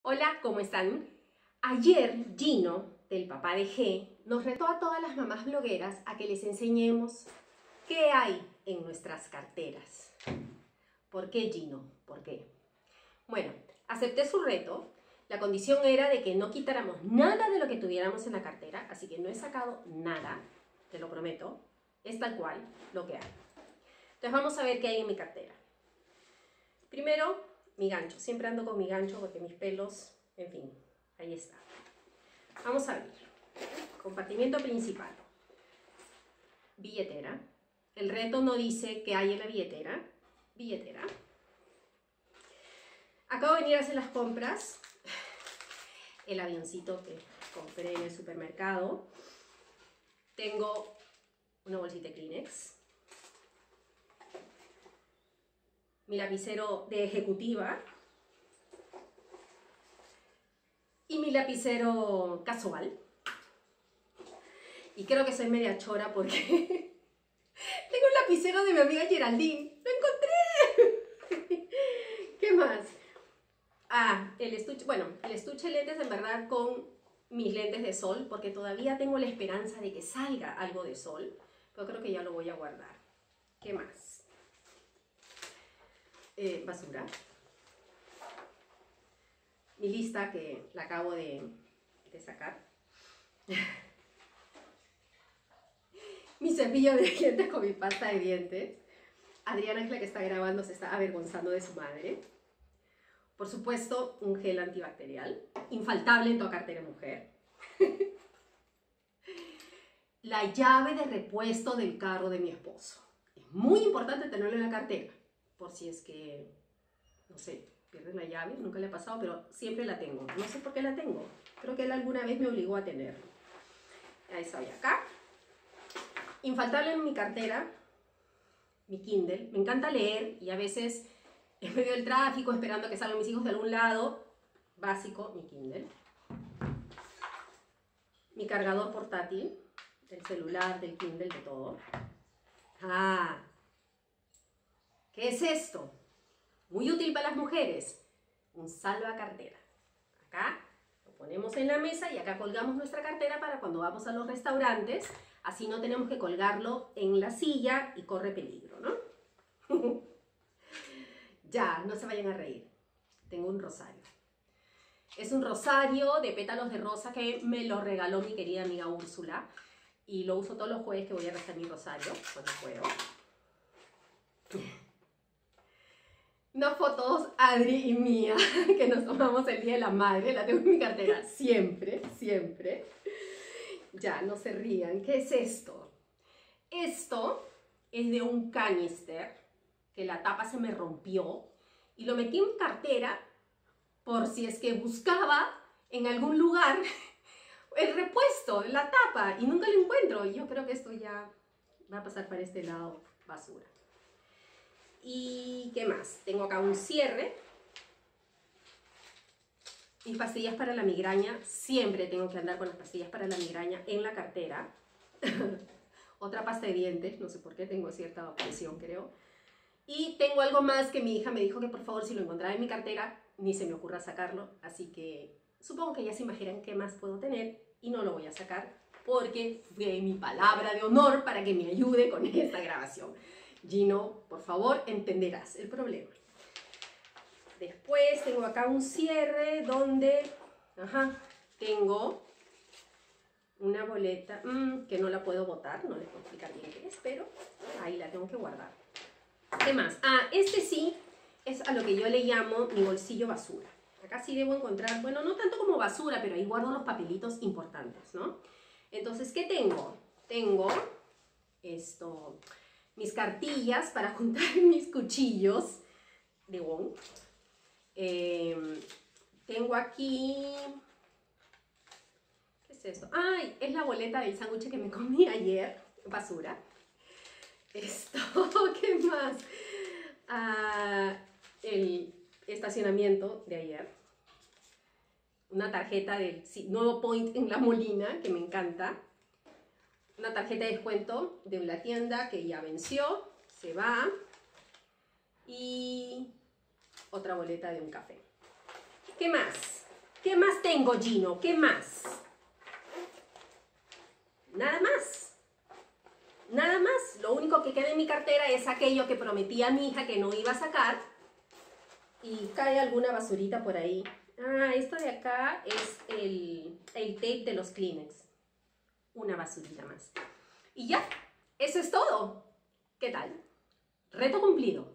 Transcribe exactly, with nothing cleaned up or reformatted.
Hola, ¿cómo están? Ayer Gino, del papá de G, nos retó a todas las mamás blogueras a que les enseñemos qué hay en nuestras carteras. ¿Por qué, Gino? ¿Por qué? Bueno, acepté su reto. La condición era de que no quitáramos nada de lo que tuviéramos en la cartera, así que no he sacado nada, te lo prometo. Es tal cual lo que hay. Entonces vamos a ver qué hay en mi cartera. Primero, mi gancho. Siempre ando con mi gancho porque mis pelos, en fin, ahí está. Vamos a ver. Compartimiento principal. Billetera. El reto no dice qué hay en la billetera. Billetera. Acabo de venir a hacer las compras. El avioncito que compré en el supermercado. Tengo una bolsita de Kleenex. Mi lapicero de ejecutiva. Y mi lapicero casual. Y creo que soy media chora porque tengo un lapicero de mi amiga Geraldine. ¡Lo encontré! ¿Qué más? Ah, el estuche, bueno, el estuche de lentes en verdad con mis lentes de sol, porque todavía tengo la esperanza de que salga algo de sol, pero creo que ya lo voy a guardar. ¿Qué más? Eh, basura. Mi lista que la acabo de, de sacar. Mi cepillo de dientes con mi pasta de dientes. Adriana, es la que está grabando, se está avergonzando de su madre. Por supuesto, un gel antibacterial, infaltable en toda cartera mujer. La llave de repuesto del carro de mi esposo. Es muy importante tenerlo en la cartera, por si es que, no sé, pierden la llave, nunca le ha pasado, pero siempre la tengo. No sé por qué la tengo, creo que él alguna vez me obligó a tenerlo. Ahí estoy acá. Infaltable en mi cartera, mi Kindle. Me encanta leer y a veces en medio del tráfico, esperando a que salgan mis hijos de algún lado, básico, mi Kindle. Mi cargador portátil, del celular, del Kindle, de todo. Ah, ¿qué es esto? Muy útil para las mujeres. Un salvacartera. Acá lo ponemos en la mesa y acá colgamos nuestra cartera para cuando vamos a los restaurantes. Así no tenemos que colgarlo en la silla y corre peligro, ¿no? Ya, no se vayan a reír. Tengo un rosario. Es un rosario de pétalos de rosa que me lo regaló mi querida amiga Úrsula. Y lo uso todos los jueves que voy a rezar mi rosario, cuando puedo. Unas fotos, Adri y mía, que nos tomamos el Día de la Madre. La tengo en mi cartera siempre, siempre. Ya, no se rían. ¿Qué es esto? Esto es de un canister que la tapa se me rompió y lo metí en mi cartera por si es que buscaba en algún lugar el repuesto, la tapa, y nunca lo encuentro. Yo creo que esto ya va a pasar para este lado basura. ¿Y qué más? Tengo acá un cierre. Mis pastillas para la migraña. Siempre tengo que andar con las pastillas para la migraña en la cartera. Otra pasta de dientes, no sé por qué, tengo cierta obsesión, creo. Y tengo algo más que mi hija me dijo que por favor, si lo encontraba en mi cartera, ni se me ocurra sacarlo. Así que supongo que ya se imaginan qué más puedo tener y no lo voy a sacar porque fue mi palabra de honor para que me ayude con esta grabación. Gino, por favor, entenderás el problema. Después tengo acá un cierre donde, ajá, tengo una boleta mmm, que no la puedo botar, no les puedo explicar bien qué es, pero ahí la tengo que guardar. ¿Qué más? Ah, este sí es a lo que yo le llamo mi bolsillo basura. Acá sí debo encontrar, bueno, no tanto como basura, pero ahí guardo los papelitos importantes, ¿no? Entonces, ¿qué tengo? Tengo esto, mis cartillas para juntar mis cuchillos de Wong. Eh, tengo aquí... ¿Qué es esto? ¡Ay! Es la boleta del sándwich que me comí ayer. Basura. Esto, ¿qué más? Ah, el estacionamiento de ayer. Una tarjeta del nuevo Point en La Molina, que me encanta. Una tarjeta de descuento de la tienda que ya venció, se va. Y otra boleta de un café. ¿Qué más? ¿Qué más tengo, Gino? ¿Qué más? Nada más. Nada más. Lo único que queda en mi cartera es aquello que prometí a mi hija que no iba a sacar. Y cae alguna basurita por ahí. Ah, esto de acá es el, el tape de los Kleenex. Una basurita más. Y ya, eso es todo. ¿Qué tal? Reto cumplido.